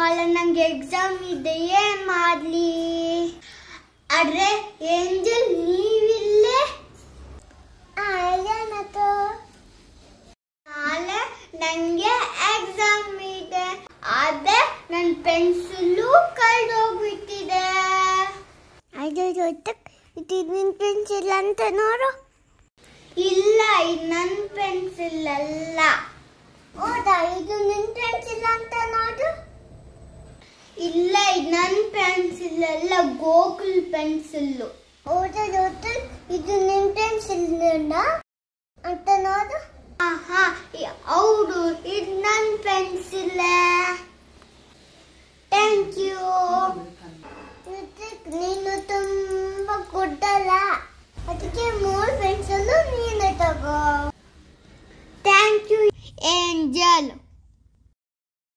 ನಾಳೆ ನಂಗೆ ಎಕ್ಸಾಮ್ ಇದೆ, ಏನ್ ಮಾಡ್ಲಿ? ಆದ್ರೆ ಏಂಜಲ್ ನೀವಿಲ್ಲೇ? ನಾಳೆ ನಂಗೆ ಎಕ್ಸಾಮ್ ಇದೆ, ಆದ್ರೆ ನನ್ನ ಪೆನ್ಸಿಲು ಕಳ್ದೋಗ್ಬಿಟ್ಟಿದೆ. ಇದು ನಿನ್ ಪೆನ್ಸಿಲ್ ಅಂತ ನೋಡು. ಇಲ್ಲ, ಇದು ನನ್ನ ಪೆನ್ಸಿಲ್ ಅಲ್ಲ. ಹೌದಾ, ಇದು ನಿನ್ ಪೆನ್ಸಿಲ್ ಅಂತ ನೋಡು. ಇಲ್ಲ, ಇದು ನನ್ನ ಪೆನ್ಸಿಲ್ ಅಲ್ಲ, ಗೋಕುಲ್ ಪೆನ್ಸಿಲ್. ಹೌದಾ, ಇದು ನಿನ್ ಪೆನ್ಸಿಲ್ ಅಂತ ನೋಡು. ಹೌದು, ಇದು ನನ್ನ ಪೆನ್ಸಿಲ್. Thank you. ನೀನು ತುಂಬಾ ಗುಡ್ಡಲ್ಲ, ಅದಕ್ಕೆ 3 ಪೆನ್ಸಿಲ್ ನೀನು ತಗೋ. Thank you angel.